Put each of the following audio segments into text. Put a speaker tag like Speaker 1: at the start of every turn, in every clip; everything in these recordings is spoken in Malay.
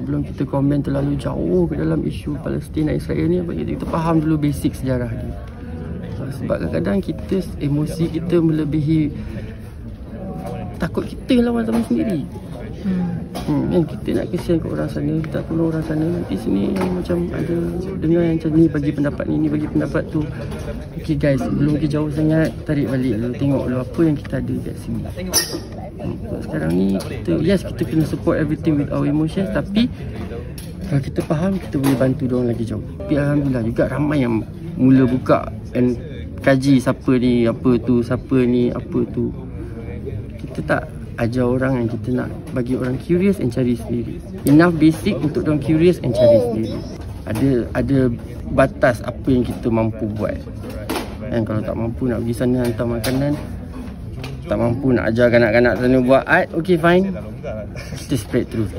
Speaker 1: sebelum kita komen terlalu jauh ke dalam isu Palestin dan Israel ni, bagi kita faham dulu basic sejarah dia. Sebab kadang-kadang kita, emosi kita melebihi takut kita lawan sama sendiri. Kita nak kesian kat orang sana, kita tolong orang sana, nanti sini yang macam ada dengar yang macam ni bagi pendapat ni bagi pendapat tu. Okay guys, belum pergi jauh sangat, tarik balik dulu, tengok dulu apa yang kita ada kat sini. Sekarang ni kita, yes, kita kena support everything with our emotions, tapi kalau kita faham, kita boleh bantu diorang lagi jauh. Tapi alhamdulillah juga ramai yang mula buka and kaji siapa ni, apa tu, siapa ni, apa tu. Kita tak ajar orang yang kita nak bagi orang curious and cari sendiri. Enough basic untuk orang curious and cari sendiri. Ada batas apa yang kita mampu buat. Dan kalau tak mampu nak pergi sana hantar makanan, tak mampu nak ajar kanak-kanak sana buat art, okay fine, kita spread truth.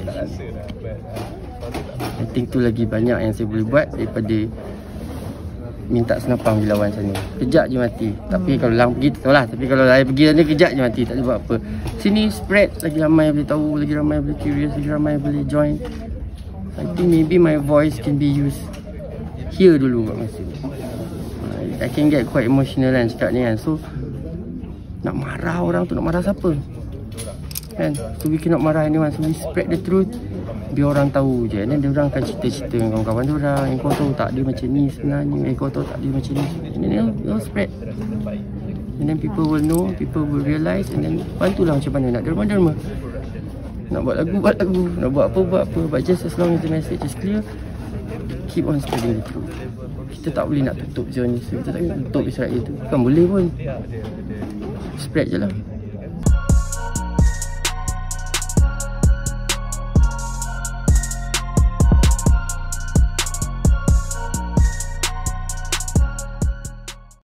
Speaker 1: I think tu lagi banyak yang saya boleh buat daripada minta senapang pergi lawan sana. Kejap je mati. Tapi kalau lang pergi tak lah. Tapi kalau saya pergi sana kejap je mati, tak ada buat apa. Sini spread, lagi ramai yang boleh tahu, lagi ramai yang boleh curious, lagi ramai yang boleh join. I think maybe my voice can be used here dulu kat masa ni. I can get quite emotional kan cakap ni kan. So nak marah orang tu, nak marah siapa kan? So we cannot marah anyone. So we spread the truth, biar orang tahu je. Dan dia orang akan cerita-cerita dengan kawan-kawan dia orang, yang kau tahu tak dia macam ni sebenarnya, kau tahu tak dia macam ni. And then they'll spread, and then people will know, people will realise, and then bantulah macam mana nak derma-derma. Nak buat lagu, buat lagu. Nak buat apa. But just as long as the message is clear, keep on spreading the truth. Kita tak boleh nak tutup Zionis, kita tak boleh tutup Israel tu, bukan boleh pun. Spread je lah.